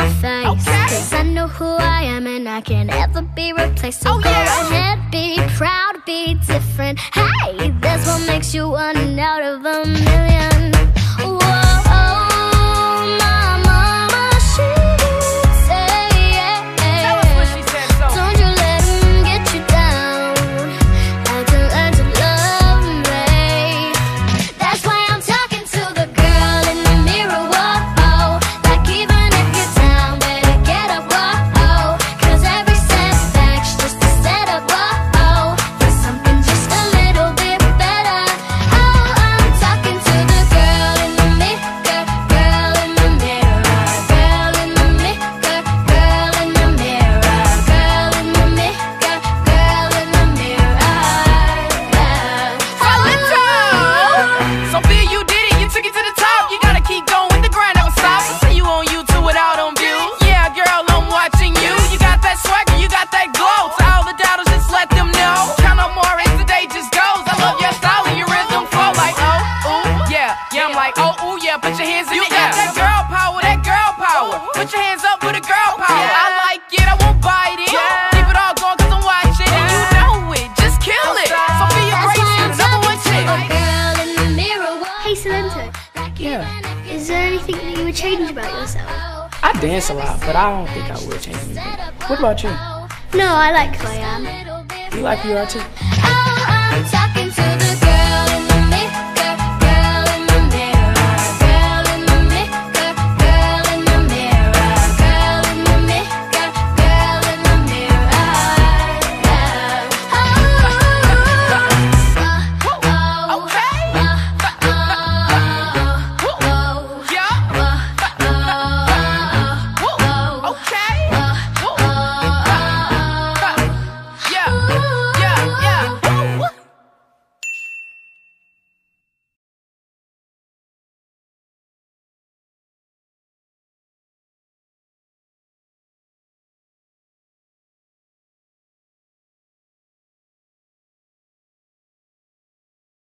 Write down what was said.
face. Cause I know who I am and I can't ever be replaced. So go ahead, be proud, be different. Hey, that's what makes you one out of a million. Whoa, my mama, she did say, Tell us what she said, so. don't you let him get you down. I can learn to love me. That's why I'm talking to the girl in the mirror. Whoa, like even if you're down, better get up. Whoa, cause every setback's just a setup. Whoa, for something just a little bit better. Oh, I'm talking to the girl in the mirror, girl in the mirror, girl in the mirror, girl in the mirror, girl in the mirror, girl in the mirror. Sophia, you did it, you took it to the top. You gotta keep going with the grind, never stop. I see you on YouTube without on views. Yeah, girl, I'm watching you. You got that swagger, you got that glow. To all the doubters, just let them know. Count no more as the day just goes. I love your style and your rhythm flow like oh, ooh, yeah. Yeah, I'm like oh, ooh, yeah. Put your hands in the air. You got that girl power, that girl power. Put your hands up with a girl power. I like it, I won't bite it. Keep it all going cause I'm watching. And you know it, just kill it. Sophia Grace, you the number one chick. Girl in the mirror. Hey, Salento, Yeah, is there anything that you would change about yourself? I dance a lot, but I don't think I would change anything. What about you? No, I like who I am. You like who you are too? Oh, I'm talking